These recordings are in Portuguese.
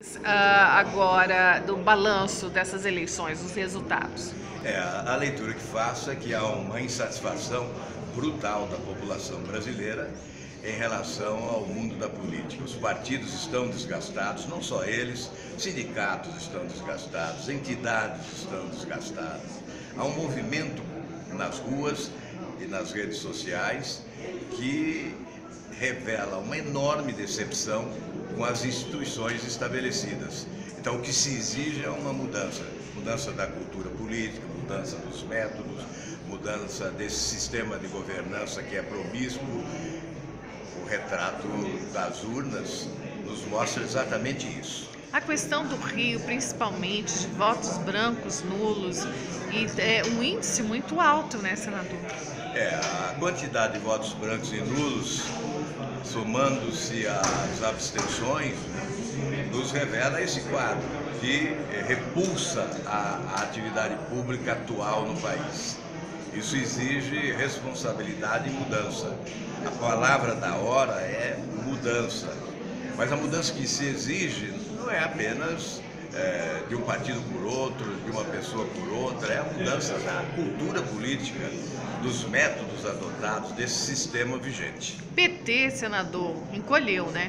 Agora do balanço dessas eleições, os resultados? A leitura que faço é que há uma insatisfação brutal da população brasileira em relação ao mundo da política. Os partidos estão desgastados, não só eles, sindicatos estão desgastados, entidades estão desgastadas. Há um movimento nas ruas e nas redes sociais que revela uma enorme decepção com as instituições estabelecidas. Então, o que se exige é uma mudança da cultura política, mudança dos métodos, mudança desse sistema de governança que é promíscuo. O retrato das urnas nos mostra exatamente isso. A questão do Rio, principalmente de votos brancos, nulos, e um índice muito alto, né, senador? A quantidade de votos brancos e nulos, somando-se às abstenções, nos revela esse quadro de repulsa à atividade pública atual no país. Isso exige responsabilidade e mudança. A palavra da hora é mudança, mas a mudança que se exige não é apenas de um partido por outro, de uma pessoa por outra, é a mudança da cultura política, dos métodos adotados desse sistema vigente. PT, senador, encolheu, né?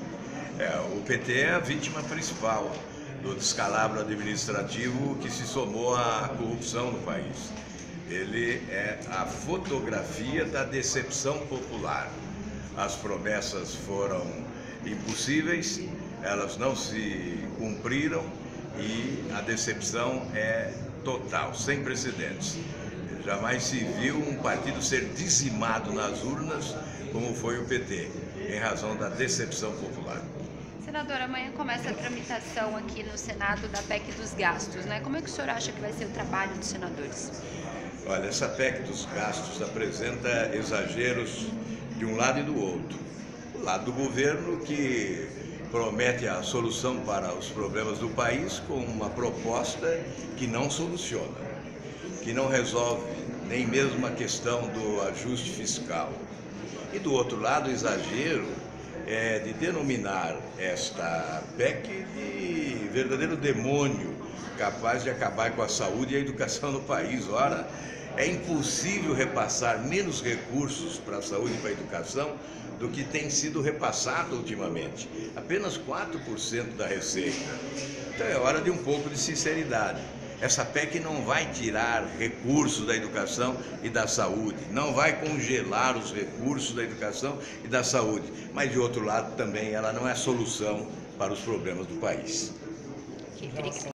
O PT é a vítima principal do descalabro administrativo que se somou à corrupção no país. Ele é a fotografia da decepção popular. As promessas foram impossíveis, elas não se cumpriram e a decepção é total, sem precedentes. Jamais se viu um partido ser dizimado nas urnas como foi o PT, em razão da decepção popular. Senador, amanhã começa a tramitação aqui no Senado da PEC dos gastos, né? Como é que o senhor acha que vai ser o trabalho dos senadores? Olha, essa PEC dos gastos apresenta exageros de um lado e do outro. O lado do governo, que promete a solução para os problemas do país com uma proposta que não soluciona, que não resolve nem mesmo a questão do ajuste fiscal. E do outro lado, o exagero é de denominar esta PEC de verdadeiro demônio, capaz de acabar com a saúde e a educação no país. Ora, é impossível repassar menos recursos para a saúde e para a educação do que tem sido repassado ultimamente. Apenas 4% da receita. Então é hora de um pouco de sinceridade. Essa PEC não vai tirar recursos da educação e da saúde, não vai congelar os recursos da educação e da saúde, mas de outro lado também ela não é solução para os problemas do país. Obrigada.